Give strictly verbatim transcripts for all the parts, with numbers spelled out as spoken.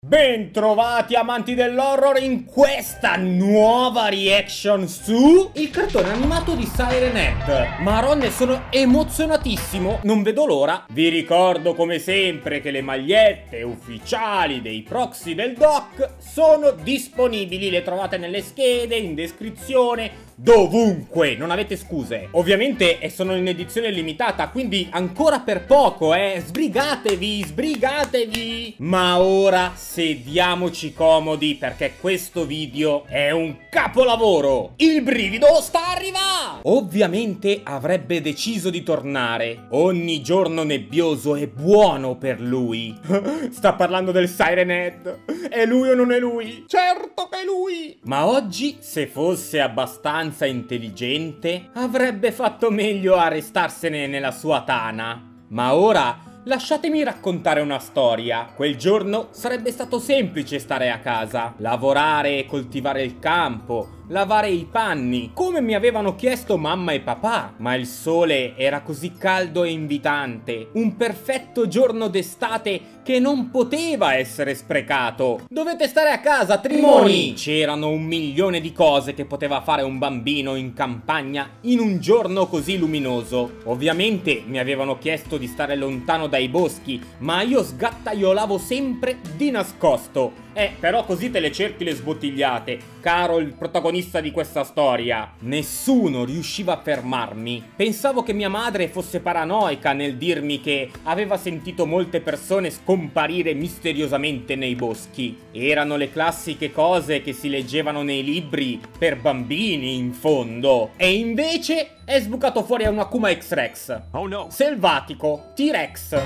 Bentrovati amanti dell'horror in questa nuova reaction su il cartone animato di Siren Head. Maronne, sono emozionatissimo, non vedo l'ora. Vi ricordo come sempre che le magliette ufficiali dei proxy del doc sono disponibili, le trovate nelle schede, in descrizione, dovunque, non avete scuse. Ovviamente sono in edizione limitata, quindi ancora per poco, eh, sbrigatevi, sbrigatevi. Ma ora sediamoci comodi perché questo video è un capolavoro. Il brivido sta arrivando. Ovviamente avrebbe deciso di tornare. Ogni giorno nebbioso è buono per lui. Sta parlando del Siren Head. È lui o non è lui? Certo che è lui. Ma oggi, se fosse abbastanza intelligente, avrebbe fatto meglio a restarsene nella sua tana. Ma ora lasciatemi raccontare una storia. Quel giorno sarebbe stato semplice stare a casa, lavorare e coltivare il campo, lavare i panni, come mi avevano chiesto mamma e papà. Ma il sole era così caldo e invitante, un perfetto giorno d'estate che non poteva essere sprecato. Dovete stare a casa, Trimoni! C'erano un milione di cose che poteva fare un bambino in campagna in un giorno così luminoso. Ovviamente mi avevano chiesto di stare lontano dai boschi, ma io sgattaiolavo sempre di nascosto. Eh, però così te le cerchi le sbottigliate, caro il protagonista di questa storia. Nessuno riusciva a fermarmi. Pensavo che mia madre fosse paranoica nel dirmi che aveva sentito molte persone scomparire misteriosamente nei boschi. Erano le classiche cose che si leggevano nei libri per bambini, in fondo. E invece è sbucato fuori a un Akuma X-Rex. Oh no! Selvatico, T-Rex.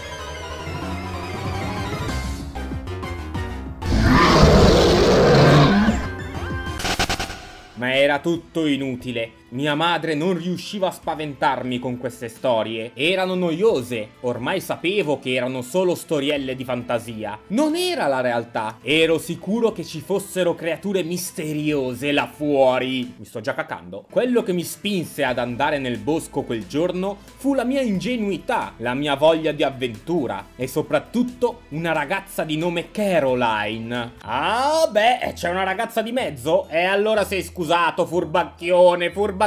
Ma era tutto inutile. Mia madre non riusciva a spaventarmi con queste storie. Erano noiose. Ormai sapevo che erano solo storielle di fantasia. Non era la realtà. Ero sicuro che ci fossero creature misteriose là fuori. Mi sto già cacando. Quello che mi spinse ad andare nel bosco quel giorno fu la mia ingenuità, la mia voglia di avventura e soprattutto una ragazza di nome Caroline. Ah beh, c'è una ragazza di mezzo? E allora sei scusato, furbacchione, furbacchione.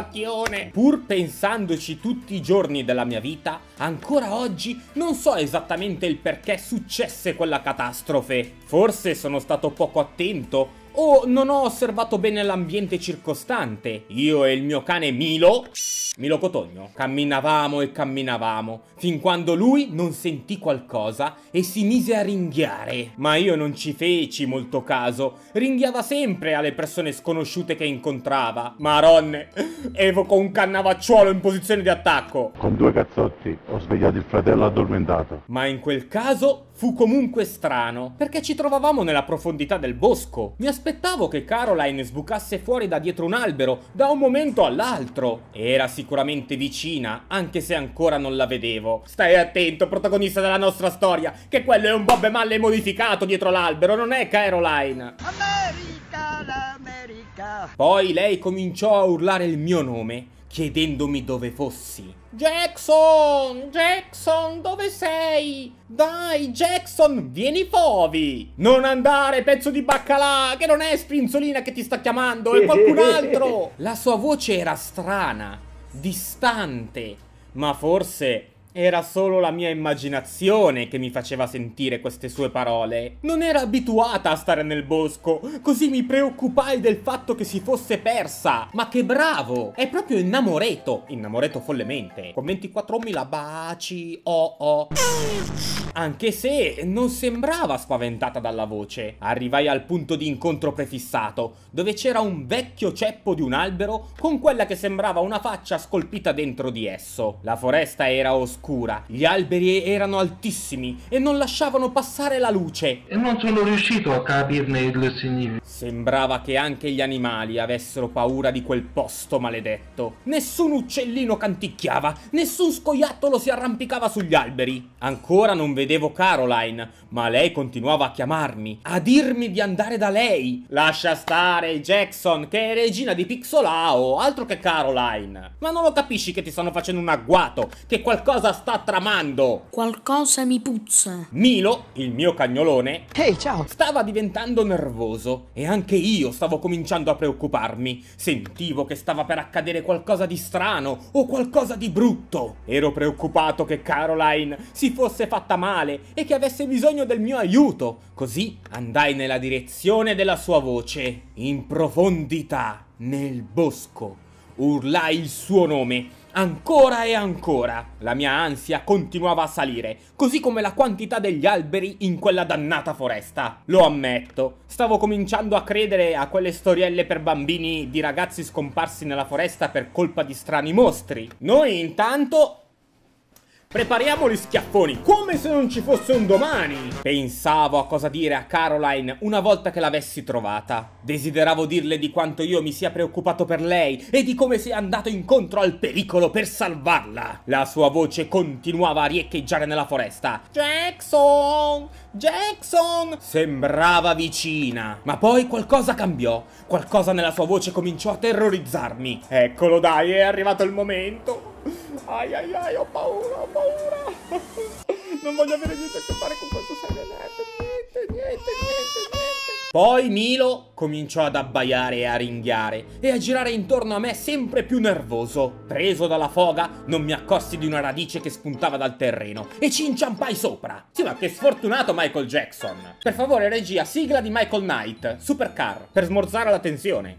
Pur pensandoci tutti i giorni della mia vita, ancora oggi non so esattamente il perché successe quella catastrofe. Forse sono stato poco attento o non ho osservato bene l'ambiente circostante. Io e il mio cane Milo, Milo Cotogno, camminavamo e camminavamo, fin quando lui non sentì qualcosa e si mise a ringhiare. Ma io non ci feci molto caso, ringhiava sempre alle persone sconosciute che incontrava. Maronne, evoco un cannavacciuolo in posizione di attacco. Con due cazzotti ho svegliato il fratello addormentato. Ma in quel caso fu comunque strano, perché ci trovavamo nella profondità del bosco. Mi aspettavo che Caroline sbucasse fuori da dietro un albero da un momento all'altro. Era sicuramente vicina, anche se ancora non la vedevo. Stai attento, protagonista della nostra storia, che quello è un Bobbe Malle modificato dietro l'albero, non è Caroline. America, l'America. Poi lei cominciò a urlare il mio nome, chiedendomi dove fossi. Jackson! Jackson, dove sei? Dai, Jackson, vieni fovi! Non andare, pezzo di baccalà, che non è Spinzolina che ti sta chiamando, è qualcun altro! La sua voce era strana, distante, ma forse era solo la mia immaginazione che mi faceva sentire queste sue parole. Non era abituata a stare nel bosco, così mi preoccupai del fatto che si fosse persa. Ma che bravo! È proprio innamoreto, innamoreto follemente, con ventiquattromila baci, oh oh. Anche se non sembrava spaventata dalla voce. Arrivai al punto di incontro prefissato, dove c'era un vecchio ceppo di un albero con quella che sembrava una faccia scolpita dentro di esso. La foresta era oscura, gli alberi erano altissimi e non lasciavano passare la luce. E non sono riuscito a capirne il significato. Sembrava che anche gli animali avessero paura di quel posto maledetto. Nessun uccellino canticchiava, nessun scoiattolo si arrampicava sugli alberi. Ancora non vedevo Caroline, ma lei continuava a chiamarmi, a dirmi di andare da lei. Lascia stare, Jackson, che è regina di Pixolao, altro che Caroline. Ma non lo capisci che ti stanno facendo un agguato, che qualcosa cosa sta tramando? Qualcosa mi puzza. Milo, il mio cagnolone, Ehi, ciao. stava diventando nervoso e anche io stavo cominciando a preoccuparmi. Sentivo che stava per accadere qualcosa di strano o qualcosa di brutto. Ero preoccupato che Caroline si fosse fatta male e che avesse bisogno del mio aiuto. Così andai nella direzione della sua voce. In profondità, nel bosco, urlai il suo nome. Ancora e ancora. La mia ansia continuava a salire, così come la quantità degli alberi in quella dannata foresta. Lo ammetto, stavo cominciando a credere a quelle storielle per bambini di ragazzi scomparsi nella foresta per colpa di strani mostri. Noi intanto prepariamo gli schiaffoni, come se non ci fosse un domani. Pensavo a cosa dire a Caroline una volta che l'avessi trovata. Desideravo dirle di quanto io mi sia preoccupato per lei e di come sia andato incontro al pericolo per salvarla. La sua voce continuava a riecheggiare nella foresta. Jackson! Jackson! Sembrava vicina. Ma poi qualcosa cambiò. Qualcosa nella sua voce cominciò a terrorizzarmi. Eccolo dai, è arrivato il momento. Ai ai ai, ho paura, ho paura. Non voglio avere niente a che fare con questo Serenette. Niente, niente, niente, niente. Poi Milo cominciò ad abbaiare e a ringhiare e a girare intorno a me sempre più nervoso. Preso dalla foga, non mi accorsi di una radice che spuntava dal terreno e ci inciampai sopra. Sì, ma che sfortunato Michael Jackson. Per favore, regia, sigla di Michael Knight, Supercar, per smorzare la tensione.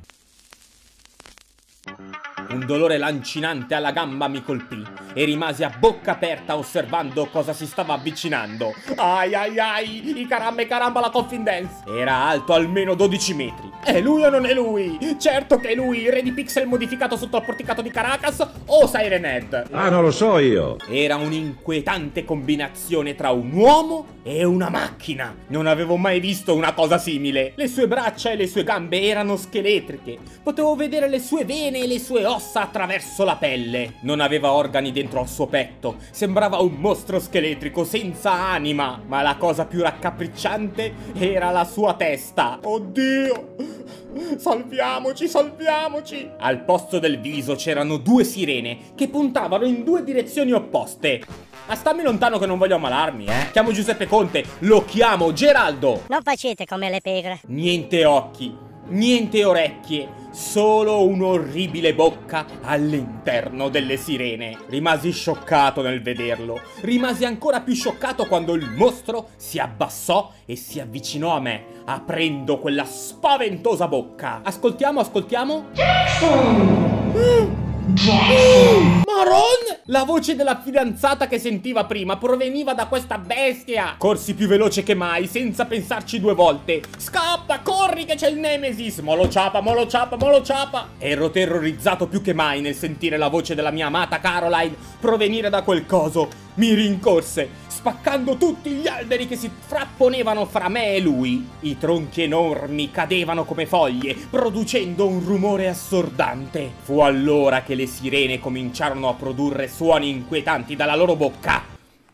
Un dolore lancinante alla gamba mi colpì e rimasi a bocca aperta osservando cosa si stava avvicinando. Ai ai ai, i caramba e caramba la Coffin Dance. Era alto almeno dodici metri. È lui o non è lui? Certo che è lui, re di pixel modificato sotto il porticato di Caracas o Siren Head? Ah, non lo so io. Era un'inquietante combinazione tra un uomo e una macchina. Non avevo mai visto una cosa simile. Le sue braccia e le sue gambe erano scheletriche. Potevo vedere le sue vene e le sue ossa attraverso la pelle. Non aveva organi dentro al suo petto. Sembrava un mostro scheletrico senza anima. Ma la cosa più raccapricciante era la sua testa. Oddio! Salviamoci, salviamoci! Al posto del viso c'erano due sirene che puntavano in due direzioni opposte. Ma stammi lontano che non voglio ammalarmi, eh. Chiamo Giuseppe Conte, lo chiamo Geraldo. Non facete come le pegre. Niente occhi, niente orecchie, solo un'orribile bocca all'interno delle sirene. Rimasi scioccato nel vederlo. Rimasi ancora più scioccato quando il mostro si abbassò e si avvicinò a me, aprendo quella spaventosa bocca. Ascoltiamo, ascoltiamo. Jackson! Jackson! Maron! La voce della fidanzata che sentiva prima proveniva da questa bestia. Corsi più veloce che mai, senza pensarci due volte. Scappa, corri che c'è il Nemesis. Molo ciapa, molo ciapa, molo ciapa. Ero terrorizzato più che mai nel sentire la voce della mia amata Caroline provenire da quel coso. Mi rincorse, spaccando tutti gli alberi che si frapponevano fra me e lui. I tronchi enormi cadevano come foglie, producendo un rumore assordante. Fu allora che le sirene cominciarono a produrre suoni inquietanti dalla loro bocca.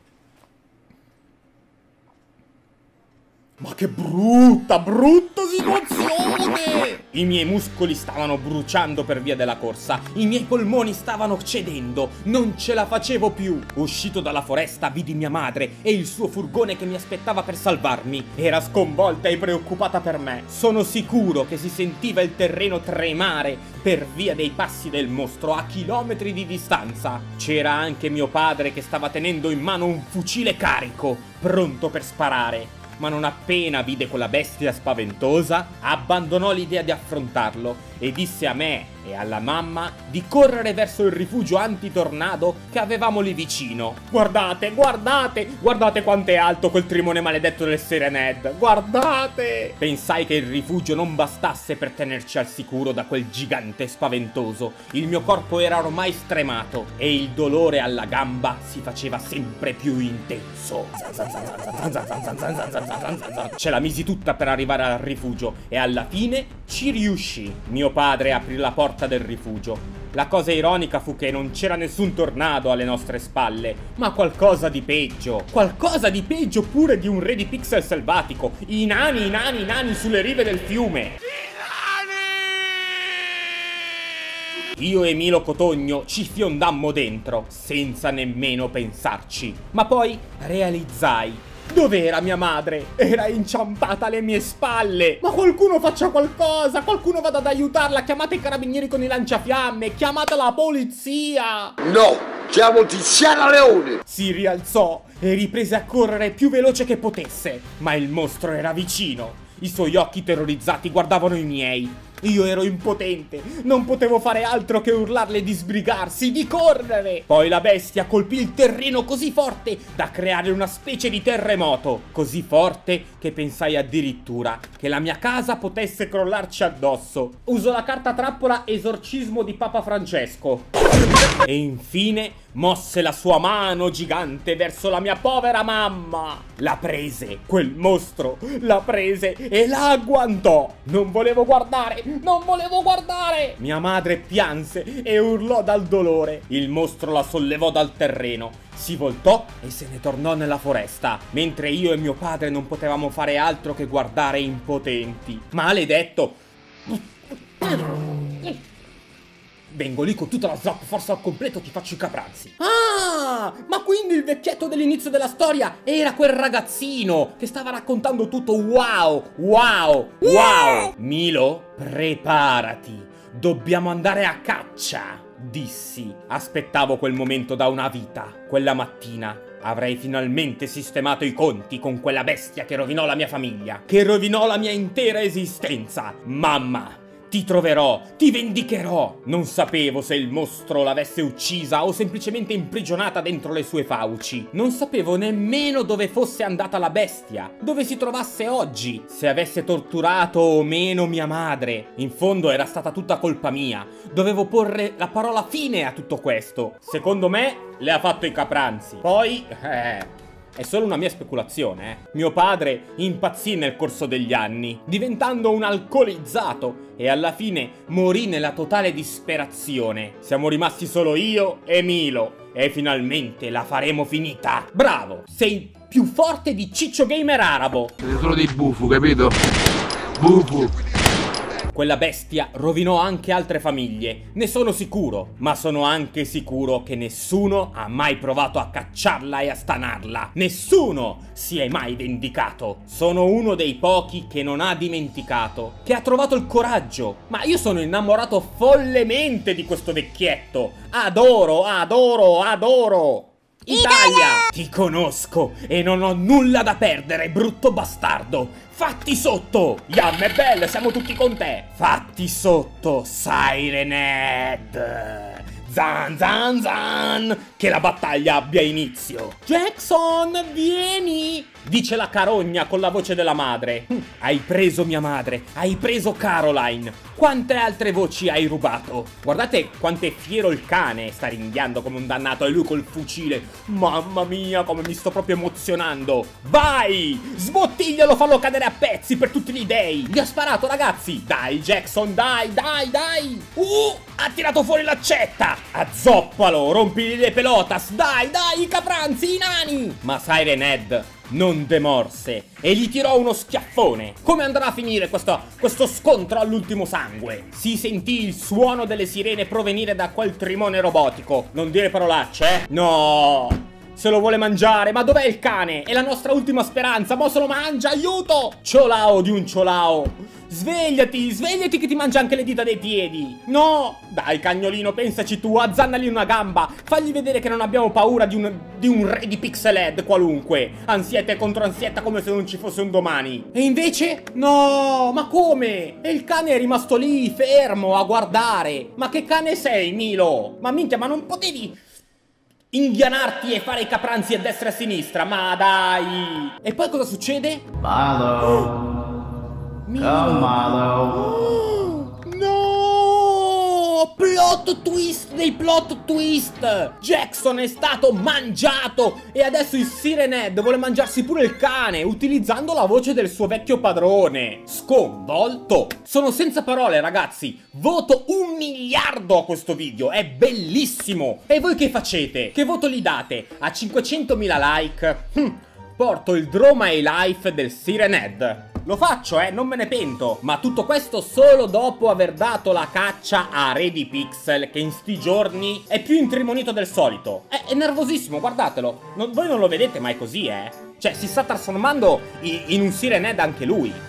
Ma che brutta, brutta situazione! I miei muscoli stavano bruciando per via della corsa, i miei polmoni stavano cedendo, non ce la facevo più. Uscito dalla foresta vidi mia madre e il suo furgone che mi aspettava per salvarmi. Era sconvolta e preoccupata per me. Sono sicuro che si sentiva il terreno tremare per via dei passi del mostro a chilometri di distanza. C'era anche mio padre che stava tenendo in mano un fucile carico, pronto per sparare. Ma non appena vide quella bestia spaventosa, abbandonò l'idea di affrontarlo e disse a me e alla mamma di correre verso il rifugio antitornado che avevamo lì vicino. Guardate, guardate, guardate quanto è alto quel trimone maledetto del Serenhead, guardate! Pensai che il rifugio non bastasse per tenerci al sicuro da quel gigante spaventoso. Il mio corpo era ormai stremato e il dolore alla gamba si faceva sempre più intenso. Ce la misi tutta per arrivare al rifugio e alla fine ci riuscì. Mio padre aprì la porta del rifugio. La cosa ironica fu che non c'era nessun tornado alle nostre spalle, ma qualcosa di peggio. Qualcosa di peggio pure di un re di pixel selvatico. I nani, i nani, i nani sulle rive del fiume. Io e Milo Cotogno ci fiondammo dentro, senza nemmeno pensarci. Ma poi realizzai: dov'era mia madre? Era inciampata alle mie spalle. Ma qualcuno faccia qualcosa, qualcuno vada ad aiutarla, chiamate i carabinieri con i lanciafiamme, chiamate la polizia. No! Chiamo Tiziana Leone! Si rialzò e riprese a correre più veloce che potesse, ma il mostro era vicino. I suoi occhi terrorizzati guardavano i miei. Io ero impotente, non potevo fare altro che urlarle di sbrigarsi, di correre. Poi la bestia colpì il terreno così forte da creare una specie di terremoto, così forte che pensai addirittura che la mia casa potesse crollarci addosso. Uso la carta trappola esorcismo di Papa Francesco. E infine mosse la sua mano gigante verso la mia povera mamma. La prese, quel mostro, la prese e la agguantò. Non volevo guardare, non volevo guardare. Mia madre pianse e urlò dal dolore. Il mostro la sollevò dal terreno, si voltò e se ne tornò nella foresta, mentre io e mio padre non potevamo fare altro che guardare impotenti. Maledetto! Vengo lì con tutta la zap forza al completo, ti faccio i capranzi. Ah, ma quindi il vecchietto dell'inizio della storia era quel ragazzino che stava raccontando tutto. Wow, wow, wow. Milo, preparati, dobbiamo andare a caccia, dissi. Aspettavo quel momento da una vita. Quella mattina avrei finalmente sistemato i conti con quella bestia che rovinò la mia famiglia, che rovinò la mia intera esistenza. Mamma, ti troverò, ti vendicherò. Non sapevo se il mostro l'avesse uccisa o semplicemente imprigionata dentro le sue fauci. Non sapevo nemmeno dove fosse andata la bestia, dove si trovasse oggi, se avesse torturato o meno mia madre. In fondo era stata tutta colpa mia. Dovevo porre la parola fine a tutto questo. Secondo me le ha fatto i capranzi. Poi, eh... è solo una mia speculazione, eh. Mio padre impazzì nel corso degli anni, diventando un alcolizzato, e alla fine morì nella totale disperazione. Siamo rimasti solo io e Milo, e finalmente la faremo finita. Bravo, sei più forte di Ciccio Gamer Arabo. Siete solo dei bufu, capito? Bufu. Quella bestia rovinò anche altre famiglie, ne sono sicuro, ma sono anche sicuro che nessuno ha mai provato a cacciarla e a stanarla. Nessuno si è mai vendicato. Sono uno dei pochi che non ha dimenticato, che ha trovato il coraggio. Ma io sono innamorato follemente di questo vecchietto. Adoro, adoro, adoro. Italia! Ti conosco e non ho nulla da perdere, brutto bastardo. Fatti sotto! Yam e Belle, siamo tutti con te! Fatti sotto, Sirenhead! Zan zan zan! Che la battaglia abbia inizio! Jackson, vieni! Dice la carogna con la voce della madre. Hai preso mia madre, hai preso Caroline. Quante altre voci hai rubato? Guardate quanto è fiero il cane, sta ringhiando come un dannato, e lui col fucile. Mamma mia, come mi sto proprio emozionando. Vai! Sbottiglialo, fallo cadere a pezzi per tutti gli dei. Gli ha sparato, ragazzi. Dai, Jackson, dai, dai, dai. Uh, ha tirato fuori l'accetta. Azzoppalo, rompili le pelotas. Dai, dai, i capranzi, i nani. Ma Sirenhead non demorse e gli tirò uno schiaffone. Come andrà a finire questo, questo scontro all'ultimo sangue? Si sentì il suono delle sirene provenire da quel trimone robotico. Non dire parolacce, eh? No! Se lo vuole mangiare, ma dov'è il cane? È la nostra ultima speranza, mo se lo mangia, aiuto! Ciolao di un ciolao! Svegliati, svegliati che ti mangia anche le dita dei piedi! No! Dai, cagnolino, pensaci tu, azzannali una gamba, fagli vedere che non abbiamo paura di un, di un re di pixelhead qualunque. Ansiete contro ansietta come se non ci fosse un domani. E invece? No, ma come? E il cane è rimasto lì, fermo, a guardare. Ma che cane sei, Milo? Ma minchia, ma non potevi inghianarti e fare i capranzi a destra e a sinistra, ma dai! E poi cosa succede? Malo. Milo. Oh, Malo. Oh, no! Plot twist dei plot twist! Jackson è stato mangiato e adesso il Sirenhead vuole mangiarsi pure il cane utilizzando la voce del suo vecchio padrone. Sconvolto! Sono senza parole, ragazzi. Voto un miliardo a questo video, è bellissimo! E voi che facete? Che voto gli date? A cinquecentomila like? Hm, porto il Draw My Life del Sirenhead. Lo faccio, eh, non me ne pento. Ma tutto questo solo dopo aver dato la caccia a Re di Pixel, che in sti giorni è più intrimonito del solito. È, è nervosissimo, guardatelo. Non, voi non lo vedete, ma è così, eh. Cioè, si sta trasformando in, in un Sirenhead anche lui.